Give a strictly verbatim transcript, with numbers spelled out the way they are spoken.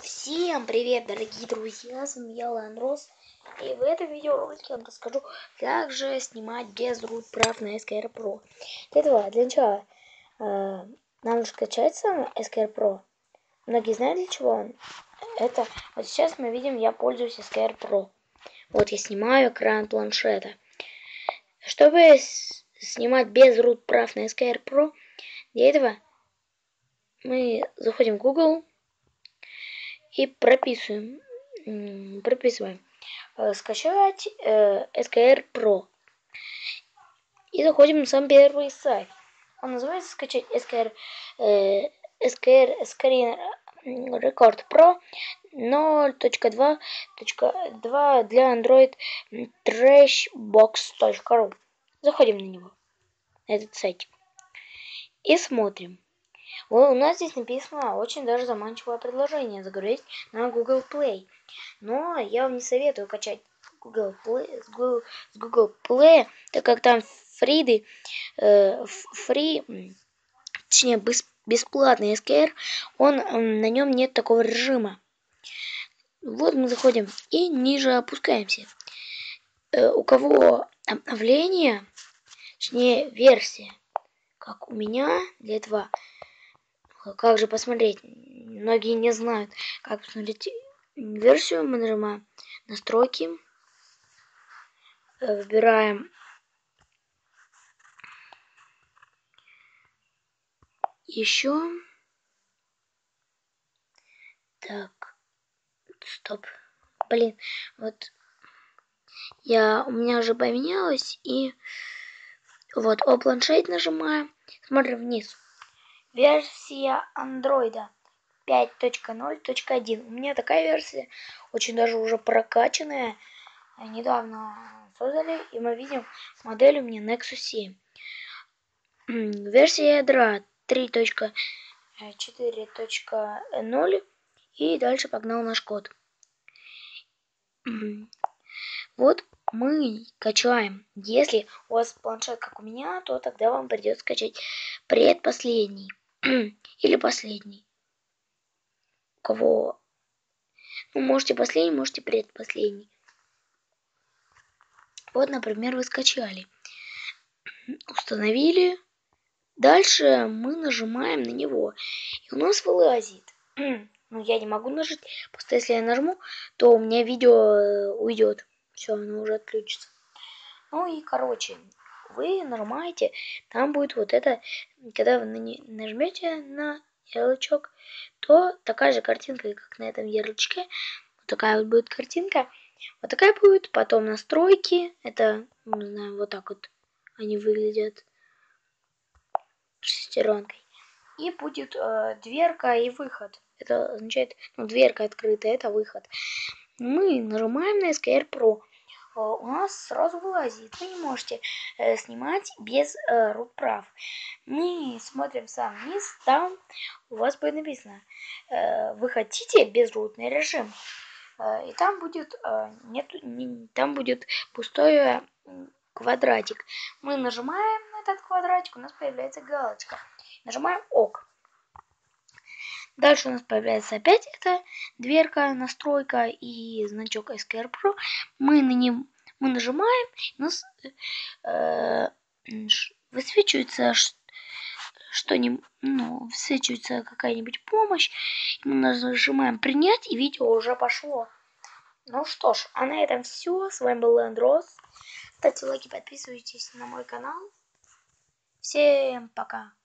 Всем привет, дорогие друзья, с вами я, Ландрос. И в этом видеоролике я вам расскажу, как же снимать без root прав на эс ка эр про. Для этого, для начала, э, нам нужно скачать сам эс ка эр про. Многие знают, для чего он. Это, вот сейчас мы видим, я пользуюсь эс ка эр про. Вот я снимаю экран планшета. Чтобы снимать без root прав на эс ка эр про, для этого мы заходим в Google и прописываем, прописываем скачать э, эс ка эр про. И заходим на сам первый сайт. Он называется скачать эс ка эр, э, эс ка эр Screen Record Pro ноль точка два точка два для Android trashbox точка ру. Заходим на него, на этот сайт. И смотрим. У нас здесь написано очень даже заманчивое предложение загрузить на Google Play. Но я вам не советую качать Google Play, с, Google, с Google Play, так как там фриды, э, фри, точнее бесплатный эс ка эр, он, на нем нет такого режима. Вот мы заходим и ниже опускаемся. Э, у кого обновление, точнее версия, как у меня, для этого. Как же посмотреть? Многие не знают, как посмотреть версию. Мы нажимаем настройки, выбираем еще. Так, стоп. Блин, вот я у меня уже поменялось, и вот о планшет нажимаем, смотрим вниз. Версия андроида пять точка ноль точка один. У меня такая версия, очень даже уже прокачанная. Недавно создали, и мы видим модель у меня Nexus семь. Версия ядра три точка четыре точка ноль. И дальше погнал наш код. Вот мы качаем. Если у вас планшет как у меня, то тогда вам придется скачать предпоследний. Или последний. У кого... Ну, можете последний, можете предпоследний. Вот, например, вы скачали. Установили. Дальше мы нажимаем на него. И у нас вылазит. Ну, я не могу нажать. Просто если я нажму, то у меня видео уйдет. Все, оно уже отключится. Ну и, короче, вы нажимаете. Там будет вот это. Когда вы нажмете на ярлычок, то такая же картинка, как на этом ярлычке. Вот такая вот будет картинка. Вот такая будет. Потом настройки. Это, не знаю, вот так вот они выглядят. Шестеренкой. И будет э, дверка и выход. Это означает, ну, дверка открытая, это выход. Мы нажимаем на эс ка эр про. Э, у нас сразу вылазит. Вы не можете э, снимать без э, root прав. Мы смотрим сам вниз, там у вас будет написано, э, вы хотите безрутный режим. Э, и там будет, э, нет, не, там будет пустой квадратик. Мы нажимаем на этот квадратик, у нас появляется галочка. Нажимаем ок. Дальше у нас появляется опять эта дверка, настройка и значок эс ка эр про. Мы на нем мы нажимаем, у нас э, высвечивается что-нибудь, ну, высвечивается какая-нибудь помощь. Мы нажимаем принять, и видео уже пошло. Ну что ж, а на этом все. С вами был Ландрос. Ставьте лайки, подписывайтесь на мой канал. Всем пока.